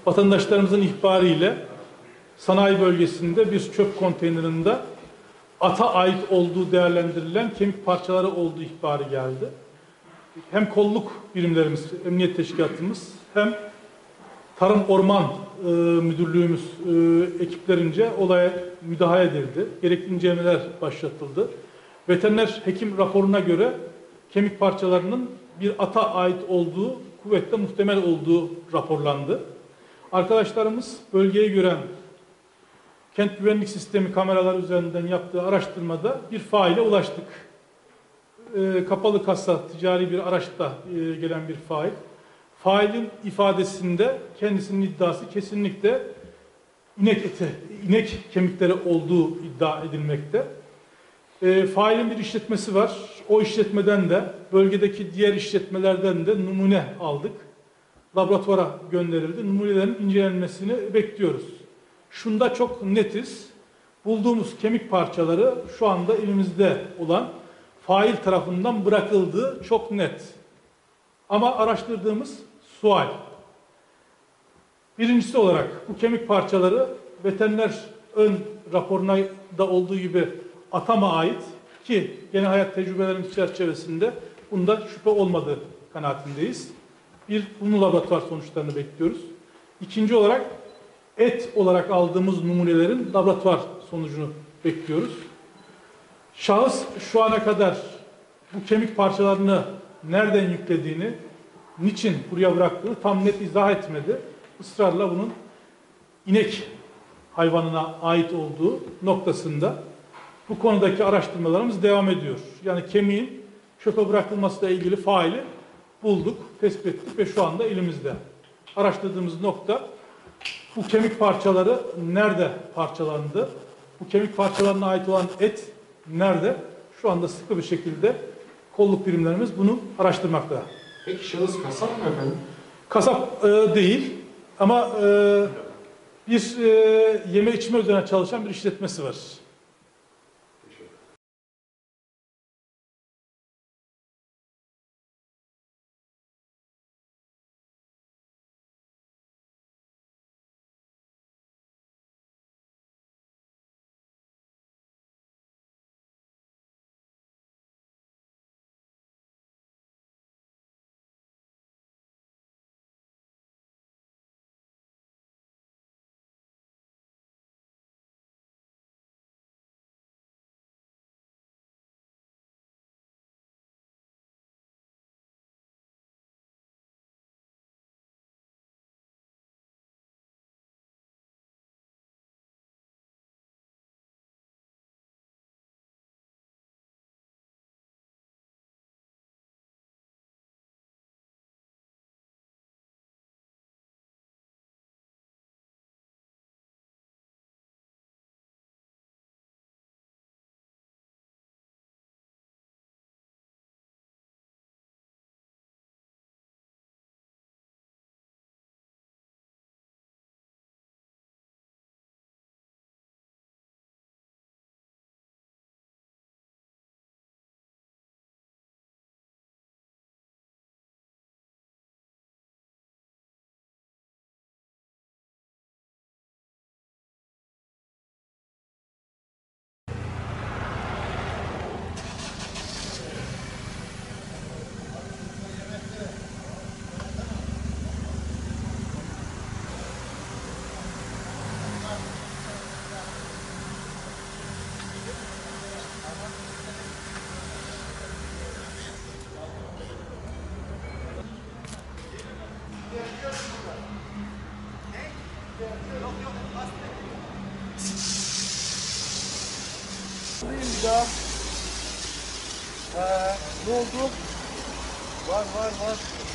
vatandaşlarımızın ihbarıyla sanayi bölgesinde bir çöp konteynerinde ata ait olduğu değerlendirilen kemik parçaları olduğu ihbarı geldi. Hem kolluk birimlerimiz, emniyet teşkilatımız hem Tarım Orman Müdürlüğümüz ekiplerince olaya müdahale edildi. Gerekli incelemeler başlatıldı. Veteriner hekim raporuna göre kemik parçalarının bir ata ait olduğu, kuvvetle muhtemel olduğu raporlandı. Arkadaşlarımız bölgeyi gören kent güvenlik sistemi kameralar üzerinden yaptığı araştırmada bir faile ulaştık. Kapalı kasa ticari bir araçta gelen bir fail. Failin ifadesinde kendisinin iddiası kesinlikle inek kemikleri olduğu iddia edilmekte. Failin bir işletmesi var. O işletmeden de bölgedeki diğer işletmelerden de numune aldık. Laboratuvara gönderildi. Numunelerin incelenmesini bekliyoruz. Şunda çok netiz. Bulduğumuz kemik parçaları şu anda elimizde olan fail tarafından bırakıldığı çok net. Ama araştırdığımız sual. Birincisi olarak bu kemik parçaları veteriner ön raporuna da olduğu gibi atama ait ki genel hayat tecrübelerimiz çerçevesinde bunda şüphe olmadığı kanaatindeyiz. Bunun laboratuvar sonuçlarını bekliyoruz. İkinci olarak et olarak aldığımız numunelerin laboratuvar sonucunu bekliyoruz. Şahıs şu ana kadar bu kemik parçalarını nereden yüklediğini, niçin buraya bıraktığını tam net izah etmedi. Israrla bunun inek hayvanına ait olduğu noktasında bu konudaki araştırmalarımız devam ediyor. Yani kemiğin çöpe bırakılmasıyla ilgili faili bulduk, tespit ettik ve şu anda elimizde. Araştırdığımız nokta bu kemik parçaları nerede parçalandı? Bu kemik parçalarına ait olan et nerede? Şu anda sıkı bir şekilde kolluk birimlerimiz bunu araştırmakta. Peki şahıs kasap mı efendim? Kasap değil ama bir yeme içme üzerine çalışan bir işletmesi var. Ya. Ne oldu? Var.